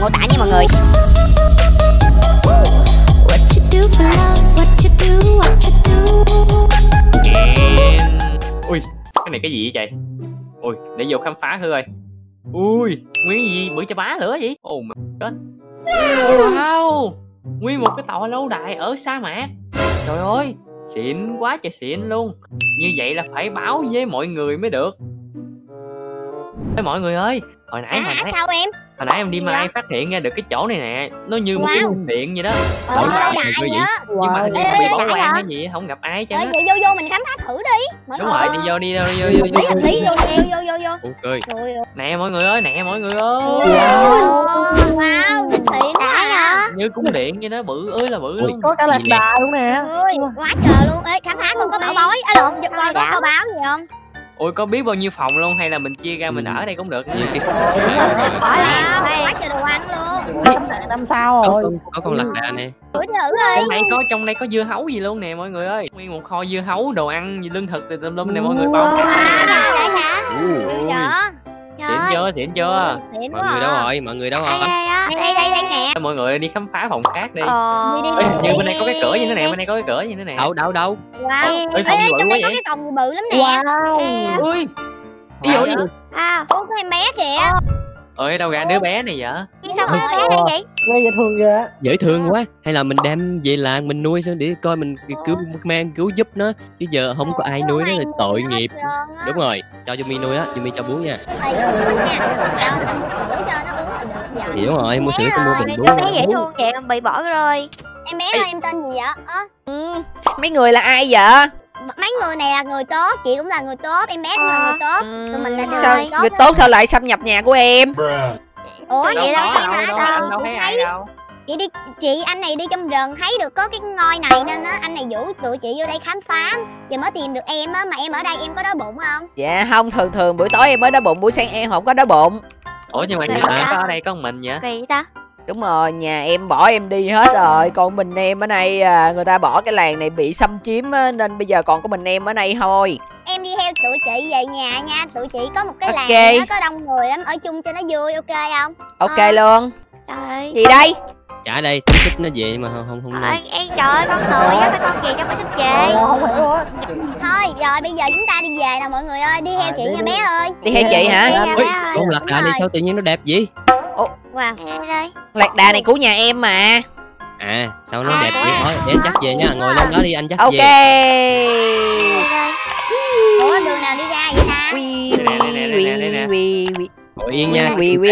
mô tả nha mọi người. Ui, cái này cái gì vậy trời? Ui, để vô khám phá thử coi. Ui, nguyên gì bự cho bá lửa vậy? Oh my god. Wow, nguyên một cái tòa lâu đài ở sa mạc. Trời ơi, xịn quá trời xịn luôn. Như vậy là phải báo với mọi người mới được. Ê mọi người ơi, hồi nãy Sao em? Hồi nãy em đi mai phát hiện ra được cái chỗ này nè, nó như một cái cung điện vậy đó. Lâu đài nữa. Nhưng mà hình như bị bỏ hoang hay gì, không gặp ai chứ. Vậy vô mình khám phá thử đi. Đúng rồi, đi vô. Ok. Nè mọi người ơi, Wow, xịn quá hả? Như cung điện vậy đó, bự ơi là bự luôn. Có cả lạc đà luôn nè. Ôi, quá trời luôn. Ê, khám phá con có bảo bối. Lộn, coi có kho báu gì không? Ôi có biết bao nhiêu phòng luôn hay là mình chia ra mình ở đây cũng được nữa. Quá trời đồ ăn luôn. 5 sao rồi. Có con lạc đà nè. Thử đi. Trong đây có dưa hấu gì luôn nè mọi người ơi. Nguyên một kho dưa hấu, đồ ăn, lương thực từ tùm lum nè mọi người bao. Xịn chưa? Mọi người đâu rồi? Đây nè. Mọi người đi khám phá phòng khác đi. Như bên đây có cái cửa gì nữa nè, Đâu? Wow. Trong đây có cái phòng bự lắm nè. Wow. Ui. Có em bé kìa. Ơi đâu ra đứa bé này vậy? Sao mà bé đây vậy? Nghe dễ thương ghê. Dễ thương quá. Hay là mình đem về làng mình nuôi sao để coi mình cứu giúp nó. Chứ giờ không có ai nuôi nó là tội nghiệp. Đúng rồi, cho Yumi nuôi á, Yumi cho bú nha. Thì đúng rồi, mua sữa tôi mua bình bú. Bé dễ thương vậy bị bỏ rồi. Em bé ơi, em tên gì vậy? Mấy người là ai vậy? Mấy người này là người tốt, chị cũng là người tốt, em bé cũng là người tốt, tụi mình là sao người tốt sao lại xâm nhập nhà của em? Ủa vậy đâu thấy ai đâu. Chị anh này đi trong rừng thấy được có cái ngôi này nên á anh này rủ tụi chị vô đây khám phá, giờ mới tìm được em á, mà em ở đây em có đói bụng không? Dạ không, thường buổi tối em mới đói bụng, buổi sáng em không có đói bụng. Ủa nhưng mà có ở đây có mình vậy? Kỳ ta. Đúng rồi, nhà em bỏ em đi hết rồi, còn mình em ở đây người ta bỏ cái làng này bị xâm chiếm á, nên bây giờ còn có mình em ở đây thôi. Em đi theo tụi chị về nhà nha, tụi chị có một cái làng nó có đông người lắm, ở chung cho nó vui, ok không? Ok luôn. Trời. Gì đây? Trả đây, thích nó về mà không Ê trời ơi, con người á, mấy con gì trong phải sức chê. Thôi, rồi bây giờ chúng ta đi về nè mọi người ơi, đi theo chị nha bé ơi. Đi theo chị hả? Ôi, con lạc đà này sao tự nhiên nó đẹp vậy? Wow. Lạc đà này của nhà em mà. À, sao nó đẹp vậy? Thôi, để anh chắc về nha, ngồi lên đó đi anh chắc về. Ok. Ủa đường nào đi ra vậy ta? Ngồi yên nha.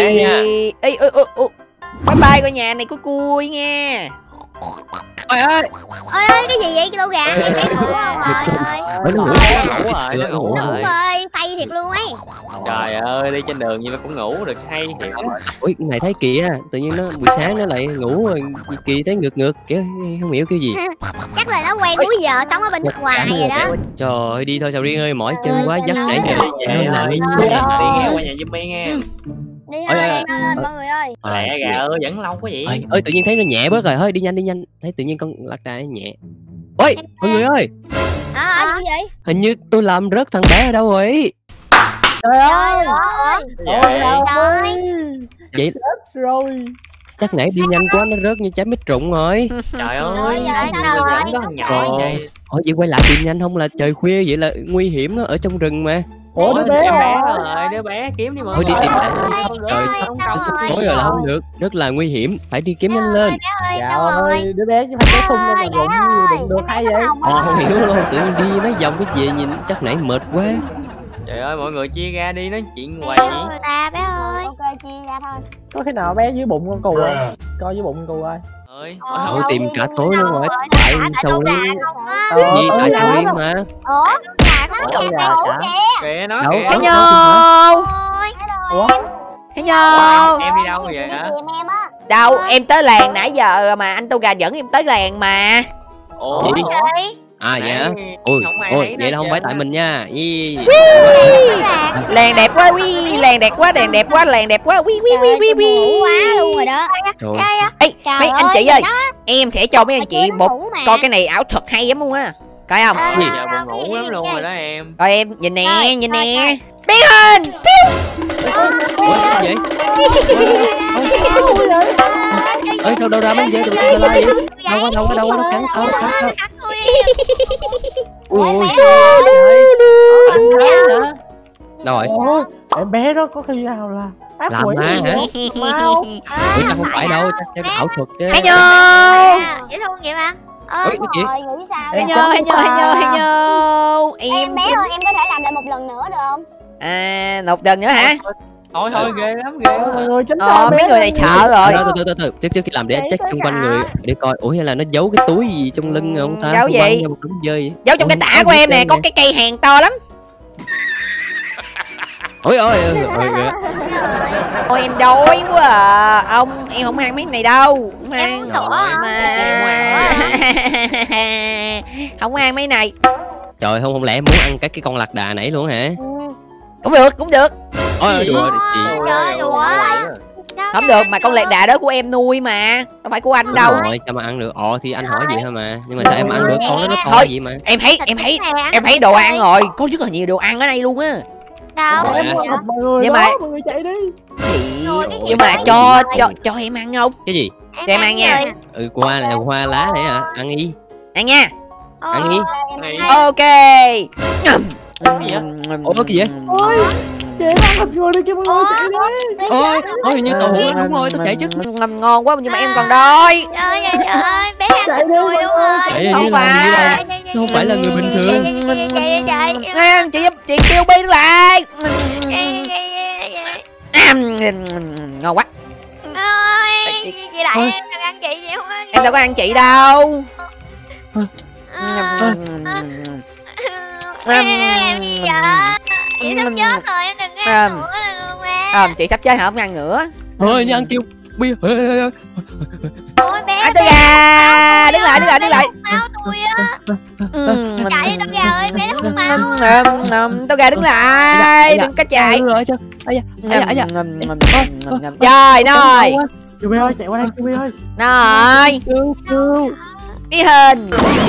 Bye bye coi nhà này của cui nha. Ôi ơi. Ôi ơi cái gì vậy cái lô gà này thấy ngủ không rồi. Nó ngủ rồi. Đúng rồi, say thiệt luôn ấy. Trời ơi, đi trên đường như nó cũng ngủ được hay thiệt. Ui, cái này thấy kìa, tự nhiên nó buổi sáng nó lại ngủ rồi kỳ thấy ngược kiểu không hiểu kiểu gì. Chắc là nó quen cuối giờ sống ở bên nước ngoài vậy đó. Trời ơi, đi thôi Sầu Riêng ơi, mỏi chân quá giấc nãy giờ. Đi nghe qua nhà Yumi nghe. Đi thôi, lên mọi người ơi. Lẹ gà ơi, vẫn lâu quá vậy. Ơi, tự nhiên thấy nó nhẹ bớt rồi, thôi đi nhanh. Thấy tự nhiên con lạc đà nó nhẹ. Ôi, mọi người ơi. Gì vậy? Hình như tôi làm rớt thằng bé ở đâu rồi. Trời ơi. Vậy rồi. chắc nãy đi nhanh quá nó rớt như trái mít rụng rồi. Trời ơi, đó nhỏ vậy. Ôi vậy quay lại tìm nhanh không là trời khuya vậy là nguy hiểm nó ở trong rừng mà. Ủa đứa bé rồi, đứa bé kiếm đi mọi người. Thôi đi tìm lại. Trời sắp tối rồi là không được, rất là nguy hiểm, phải đi kiếm nhanh lên. Dạ ơi, đứa bé chứ phải té sung lên mà đụng được hay vậy? Không hiểu luôn, tự nhiên đi mấy vòng cái gì nhìn chắc nãy mệt quá. Trời ơi mọi người chia ra đi nói chuyện hoài gì. Người ta bé ơi. Ok chia ra thôi. Có khi nào bé dưới bụng con cừu không? Coi dưới bụng con cừu ơi. Ôi tìm cả tối luôn rồi. Tại Sầu Riêng. Gì tại Sầu Riêng mà. Ủa? Kìa nó kìa. Hello. Ủa? Hello. Em đi đâu vậy hả? Đâu, em tới làng nãy giờ mà anh Toga dẫn em tới làng mà. Ủa? À vậy hả? Ôi vậy là không phải tại mình nha. Làng đẹp quá, làng đẹp quá, làng đẹp quá, làng đẹp quá, quá luôn rồi đó. Ê, mấy anh chị ơi, em sẽ cho mấy anh chị một coi cái này ảo thuật hay lắm luôn á. Coi không? Gì giờ buồn ngủ lắm luôn rồi đó em. Coi em, nhìn nè, nhìn nè. Biến hình. Ủa, gì vậy? Ơi sao đâu ra mấy dễ được tao la vậy? Đâu có đâu nó cắn tao. Ui ôi. Đâu rồi? Em bé đó có khi nào là Làm ma hả? Ủa chắc không phải đâu, chắc ảo thuật chứ. Hay nhờ. Dễ thương vậy mà. Ôi cái gì? Nghĩ sao Hay vậy? nhờ. Em bé ơi, em có thể làm lại một lần nữa được không? À, một lần nữa hả? Thôi ghê lắm ghê lắm. mọi người tránh xa bé Mấy người này sợ rồi. Từ trước khi làm để check xung quanh người để coi. Ủa hay là nó giấu cái túi gì trong lưng không ta? Giấu gì? Một đống dơi vậy. Giấu trong cái tả của em nè, có cái cây hàng to lắm. Ôi Ôi em đói quá à. Ông em không ăn mấy này đâu. Không ăn. Em sủa hả? Không ăn mấy này. Trời không lẽ muốn ăn cái con lạc đà nãy luôn hả? Cũng được. Ôi đùa chị. Trời ủa. Không được, mà con lạc đà đó của em nuôi mà, đâu phải của anh đâu. Rồi sao mà ăn được? Thì anh hỏi vậy thôi mà. Nhưng mà sao em ăn được? Con nó to Thôi. vậy mà. Em thấy đồ ăn rồi, có rất là nhiều đồ ăn ở đây luôn á. Đâu? em gặp mọi người Nhưng đó, mà- mọi người chạy đi. Nhưng mà cho em ăn không? Cái gì? Cho em ăn nha. Qua là hoa lá đấy hả? Ăn đi. Ăn nha. Ăn đi. Ok. Ủa cái gì vậy? Ôi, chị em ăn thịt người đi cho mọi người chạy đi. Ôi như tàu hũ đúng rồi, tao chạy chứ. Ngon quá nhưng mà em còn đói. Trời ơi, bé ăn Chạy thịt đi, người luôn rồi. Chạy Không như phải. là không phải là người bình thường. Chạy. Nè, chị kêu bi lại. Ngon quá. Chị đại em đừng ăn chị vậy không á. Em đâu có ăn chị đâu. Em làm gì vậy? Chị sắp chết rồi, em đừng ăn nữa được mà. Chị sắp chết hả? Không ăn nữa. Thôi như ăn kêu bia. Ôi bé. Anh tôi gà. Đứng lại. Máu tôi á. Chạy đi tao gà ơi, bé nó không máu. Tôi gà đứng lại. Đừng có chạy. Rồi chứ. Ây da. Rồi, nồi. Chị Bi ơi, chạy qua đây, chị Bi ơi. Nồi. Cứu. Ghi hình.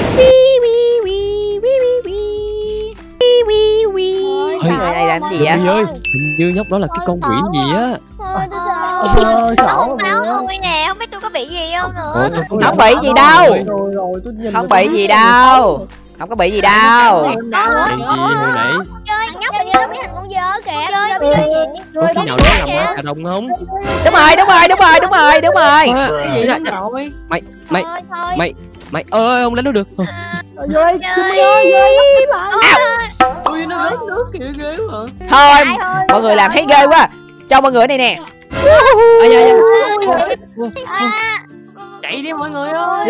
Người này làm gì vậy? Bia ơi, hình như nhóc đó là cái con quỷ gì á. Ôi, sợ Không mọi máu người á. tôi nè, không biết tôi có bị gì không nữa. Không bị gì đâu. Rồi, tôi nhìn Không tôi bị thấy gì rồi. đâu. Không có bị gì đâu. Em đã Cái gì hồi nãy? Thằng nhóc hình như nó biến thành con dơ kìa. Dơ bị gì? Có khi nào đó là má cà rồng không? Đúng rồi. rồi. Mày ơi không đánh nó được. Vô đây, chị Bi ơi, vô đây, bắt lại. Ui nó rớt nước kìa ghê quá. Thôi, mọi người làm thấy ghê quá. Cho mọi người này nè. Ai da. Chạy đi mọi người ơi.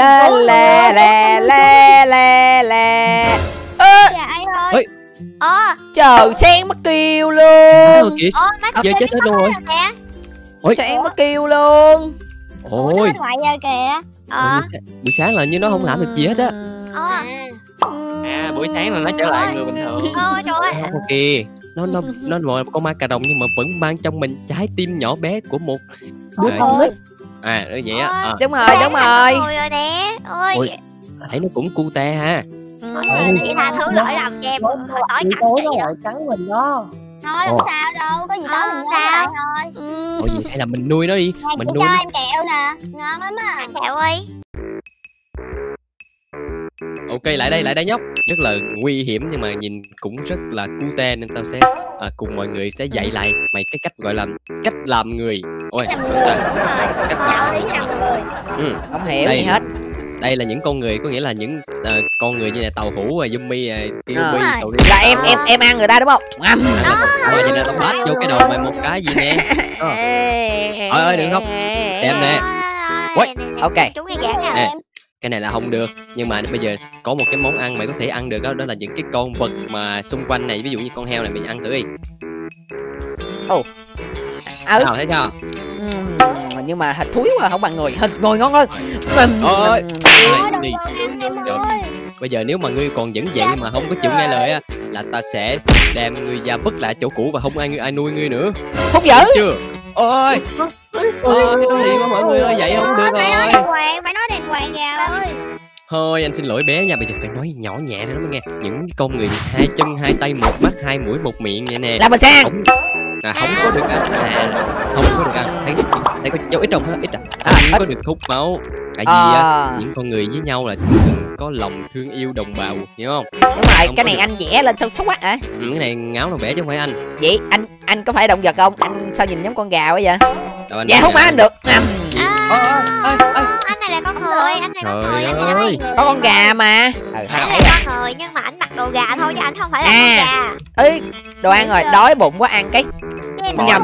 Lè. Chạy thôi. Trời, sen mất kêu luôn. Kìa. Giờ chết hết luôn rồi. Ôi. Sen mất kêu luôn. Ôi. Thoại ra kìa. Buổi sáng là như nó không làm được gì hết á. Buổi sáng là nó trở lại người bình thường. Trời ơi. Ok. Nó là con ma cà rồng nhưng mà vẫn mang trong mình trái tim nhỏ bé của một Đứa con nít. như vậy á. Đúng rồi. Rồi nè. Ôi. Ôi. Thấy nó cũng cute ha. Chị tha thứ lỗi lầm cho em. Hồi tối Buổi cắn tối chị nó đó. ngồi cắn mình đó. Thôi không sao đâu, có gì đó mình mua lại thôi. Ôi gì hay là mình nuôi nó đi. Này Mình chị nuôi cho nó. em kẹo nè, ngon lắm á. Kẹo ơi. Ok lại đây nhóc. Rất là nguy hiểm nhưng mà nhìn cũng rất là cute nên tao sẽ cùng mọi người sẽ dạy lại mày cái cách gọi là cách làm người. Ôi Làm người, đúng rồi. cách Đạo làm lý làm người. Không hiểu Đây. gì hết. Đây là những con người, có nghĩa là những con người như là tàu hũ, Yumi, Tiêu Ờ. Bi, Sầu Riêng. Là em ăn người ta đúng không? Rồi vậy nè, tao bát vô cái đầu mày một cái gì nè. Ơi đừng khóc. Em nè. Quay. Ok. Chúng nghe giảng Nè. à. Cái này là không được, nhưng mà bây giờ có một cái món ăn mày có thể ăn được đó, đó là những cái con vật mà xung quanh này, ví dụ như con heo này mình ăn thử đi. Nào thấy sao? Nhưng mà thịt thúi quá, không bằng người. Thịt người ngon hơn. Ôi. Đừng Đi. ăn em ơi. Bây giờ nếu mà ngươi còn dẫn vậy mà không có chịu nghe lời á, là ta sẽ đem ngươi ra vứt lại chỗ cũ và không ai nuôi ngươi nữa. Không dữ. Chưa? Ôi. Ôi cái đó liền quá mọi người ơi, vậy không được Phải nói rồi. đàng hoàng, phải nói đàng hoàng nhà ơi. Thôi anh xin lỗi bé nha, bây giờ phải nói nhỏ nhẹ thôi nó mới nghe. Những con người hai chân hai tay một mắt hai mũi một miệng vậy nè. Là mình sang. không có được ăn không có được ăn. Thấy có dấu ít không hết, ít không có được hút máu. Tại vì những con người với nhau là có lòng thương yêu đồng bào, hiểu không? Đúng rồi, cái này anh vẽ lên sao xấu quá hả? Cái này ngáo nó vẽ chứ không phải anh. Vậy anh có phải động vật không? Anh sao nhìn giống con gà quá vậy? Dạ hút máu anh được. Anh này là con người, anh này con người, anh ơi. Có con gà mà. Anh này là con người nhưng mà anh mặc đồ gà thôi chứ anh không phải là con gà. Ê, đồ ăn rồi, đói bụng quá ăn cái. Nhầm.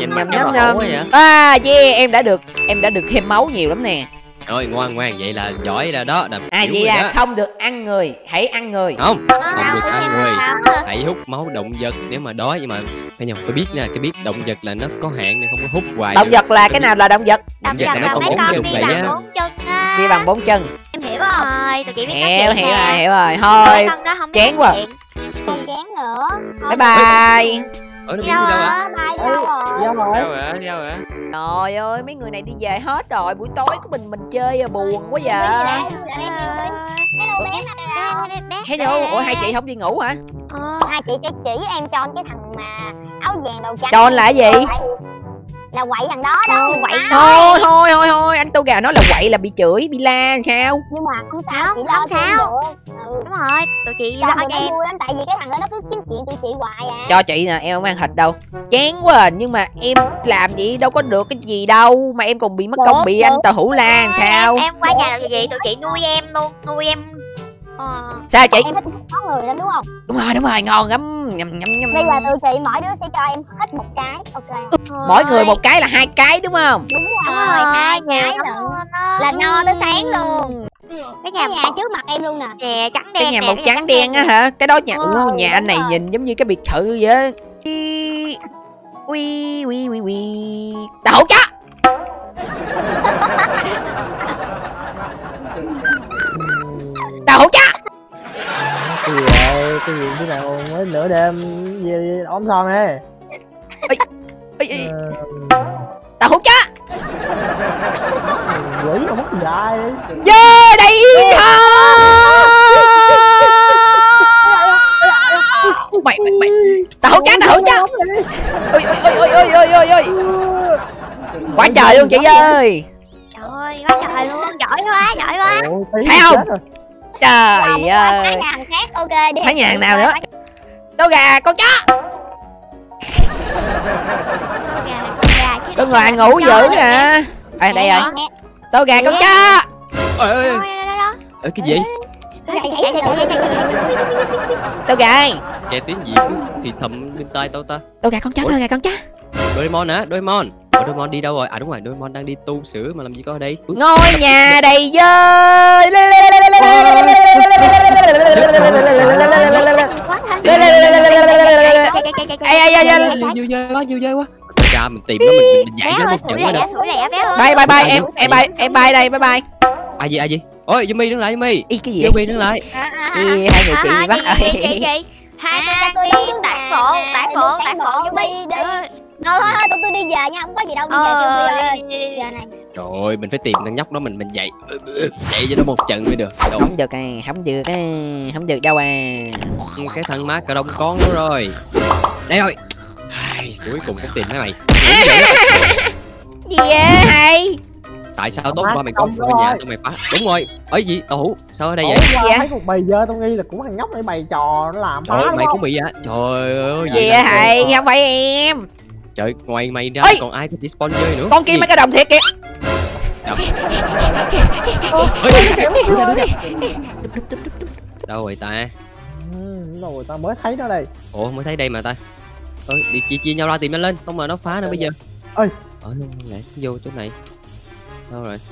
Em đã được thêm máu nhiều lắm nè. Rồi ngoan vậy là giỏi rồi đó. Vậy là không được ăn người, hãy ăn người. Không được ăn người, hãy hút máu động vật nếu mà đói. Nhưng mà phải nhầm, phải biết nha, cái biết động vật là nó có hạn nên không có hút hoài. Động vật là cái nào là động vật? Động vật là mấy con đi bằng 4 chân á. Đi bằng 4 chân. Em hiểu không? Rồi, tụi chị biết hiểu rồi. Thôi, chán quá. Không chán nữa. Bye bye. Ở nó biết đi đâu ạ? Bye đâu rồi? Đâu rồi? Trời ơi, mấy người này đi về hết rồi. Buổi tối có mình chơi buồn quá vậy. Hello bé nào? Hello, ủa hai chị không đi ngủ hả? Hai chị sẽ chỉ em cho cái thằng mà áo vàng đầu trắng. Tròn là cái gì? Là quậy thằng đó đó. Quậy Thôi, anh Tô Gà nói là quậy là bị chửi, bị la sao? Nhưng mà không sao, chị lo không sao. Được. Đúng rồi, tụi chị lo cho em. Vui lắm tại vì cái thằng đó nó cứ kiếm chuyện tụi chị hoài à. Cho chị nè, em không ăn thịt đâu. Chán quá à, nhưng mà em làm vậy đâu có được cái gì đâu mà em còn bị mất công bị anh Tàu Hữu la làm sao? Em qua nhà làm gì tụi chị nuôi em luôn, nuôi em. Sao chị? Em thích món người lắm đúng không? Đúng rồi, ngon lắm. Nhầm. Bây giờ tụi chị mỗi đứa sẽ cho em hết một cái, ok? Mỗi người một cái là 2 cái đúng không? Đúng rồi, 2 cái lận. là no tới sáng luôn. Cái nhà trước mặt em luôn nè. Nè, trắng đen. Cái nhà màu trắng đen á hả? Cái đó nhà anh này nhìn giống như cái biệt thự vậy á. Ui. Tàu Hữu chó. Tàu Hữu chó. Cái gì thế nào mới nửa đêm về ốm son nè. Tàu Hữu chó. Quỷ mà mất dài. Vô đây mày Tàu Hữu chó. Ôi. Quá trời luôn chị ơi. Trời ơi, quá trời luôn, giỏi quá. Thấy không? Trời ơi. Thấy nhà hàng khác, ok đi. Thấy nhà hàng nào nữa? Tô Gà con chó. Con Ngoan ngủ dữ nè. Đây rồi. Tô Gà con chó. Ơi cái gì? Tô Gà ơi. Nghe tiếng gì cứ thì thầm bên tai tao ta. Tô Gà con chó. Doraemon hả? Doraemon đi đâu rồi? À đúng rồi, Doraemon đang đi tu sửa mà làm gì có ở đây. Ngôi nhà đầy dơi. Vui quá. Ra mình tìm nó mình dạy nó một trận quá đâu. Bye em bye đây, bye bye. Ai gì? Ôi Yumi đứng lại Yumi. Cái gì? Yumi đứng lại. Hai người chị bị bắt. Chị. Hai tôi đang đi tản bộ Yumi đi. Thôi tụi tôi đi về nha, không có gì đâu, đi về giờ này. Trời ơi, mình phải tìm thằng nhóc đó mình dạy cho nó một trận mới được. Không được đâu à. Cái thằng má cà đông con nó rồi. Đây rồi. Cuối cùng cũng tìm thấy mày. Gì vậy hay? Tại sao tốt ba mày con ở nhà tụi mày phá? Đúng rồi. Ấy gì? Tàu Hữu, sao ở đây vậy? Thấy một bầy dơ tao nghi là cũng thằng nhóc này bày trò nó làm phá. Trời ơi, mày cũng bị hả? Trời ơi. Gì vậy hay? Không phải em. Trời, ngoài mày ra còn ai có thể spawn chơi nữa. Con kia mấy cái đồng thiệt kìa. Đâu rồi ta? Đâu rồi ta mới thấy nó đây. Ủa mới thấy đây mà ta. Đi chia nhau ra tìm nó lên, không mà nó phá nữa bây giờ. Ơi. Ở đâu lại vô chỗ này. Đâu rồi?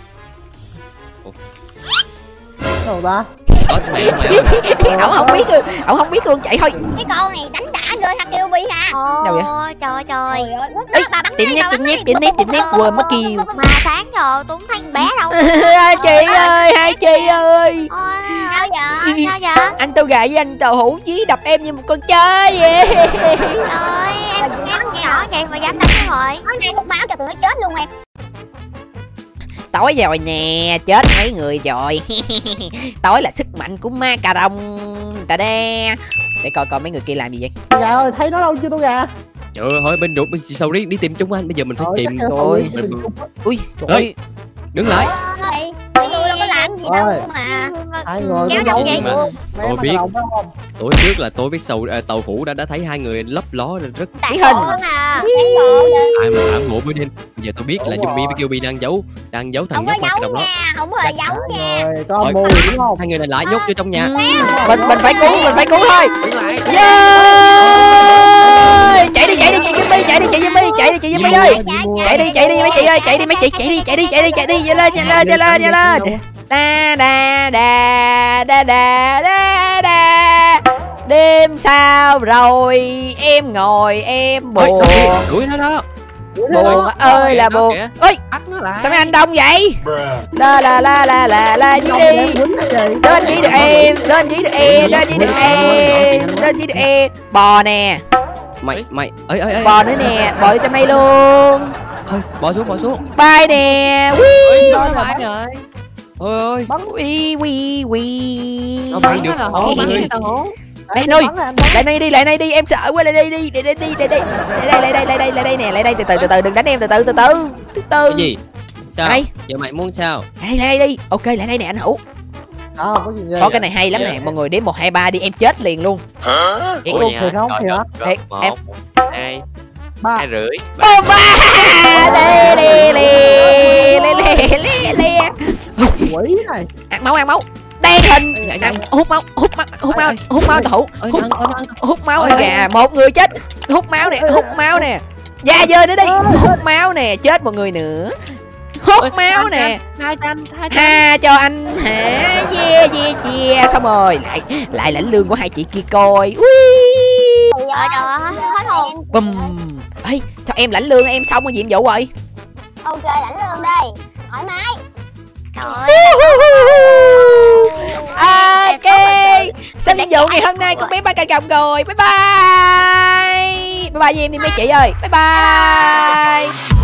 Đâu ta? Mày ơi. Ổng không biết luôn, chạy thôi. Cái con này đánh đã rồi hả kêu bi hả? Đâu vậy? Trời. Tìm nét quên mất kêu. Mà sáng rồi Tuấn Thanh bé đâu. Hai chị ơi. Sao vậy? Anh Tô Gà với anh Tàu Hữu chí đập em như một con chó vậy. Trời em nghe nói vậy mà dám đánh em rồi. Nói này một máu cho tụi nó chết luôn em. Tối rồi nè, chết mấy người rồi. Tối là sức mạnh của ma cà rồng. Ta đe. Để coi mấy người kia làm gì vậy. Tô Gà ơi, thấy nó đâu chưa Tô Gà? Trời ơi, hỏi bên ruột bên sau đi tìm chúng anh, bây giờ mình phải tìm rồi. Ui trời ơi, đứng lại. Tôi đâu có làm gì đâu mà. Hai người Kéo có đâu giấu vậy? luôn. Tôi biết. Tối trước là tôi với tàu hũ đã thấy hai người lấp ló rất tí hình. ai mà phản bộ bữa đêm. Bây giờ tôi biết là Yumi với Kyubi đang giấu thằng nhóc vào cái đồng đó. Không hề giấu nha. Rồi, có mùi đúng không? Hai người này lại nhốt vô trong nhà. Mình phải cứu thôi. Đứng lại. Yeah! Chạy đi chị Yumi, chạy đi chị Yumi ơi. Chạy đi mấy chị ơi, chạy đi mấy chị, chạy đi nhanh lên. Da. Đêm sao rồi em ngồi em buồn. Đuổi nó đó. Buồn ơi là buồn. Ơi, Bắt nó lại. sao mấy anh đông vậy? La gì đi. Đến với được em. Bò nè. Mày ơi Bò nữa nè, bò ở trong đây luôn. thôi bỏ xuống. Bay nè. Nó lại rồi. Thôi Ui. nó bay được. Ê ơi, lại đây đi, em sợ quá, lại đây nè, lại đây, từ từ đừng đánh em, từ từ. Cái gì? Sao? Đây. Giờ mày muốn sao? Lại đây đi. Ok, lại đây nè anh Hữu. Có gì Có cái này hay lắm nè, mọi người đếm 1 2 3 đi, em chết liền luôn. Thiệt luôn. Thiệt không? Thiệt hả? Thiệt, em 1, 2, 3. 2 rưỡi. Bom ba. Lê. Quỷ này. Ăn máu. Đen hình. Hút máu tao Hữu. Hút máu ơi gà, một người chết. Hút máu nè. Da dơi nữa đi. Hút máu nè, chết một người nữa. Hút máu nè. Tha cho anh hả? Yeah. Xong rồi, lại lãnh lương của hai chị kia coi. Ui. Trời hết hồn. Bùm. Ê, cho em lãnh lương em xong rồi nhiệm vụ rồi. Ok, lãnh lương đi. Thoải mái. Ok. Xong nhiệm vụ ngày hôm nay con bé ba cành còng rồi. Bye bye với em đi mấy chị ơi. Bye bye.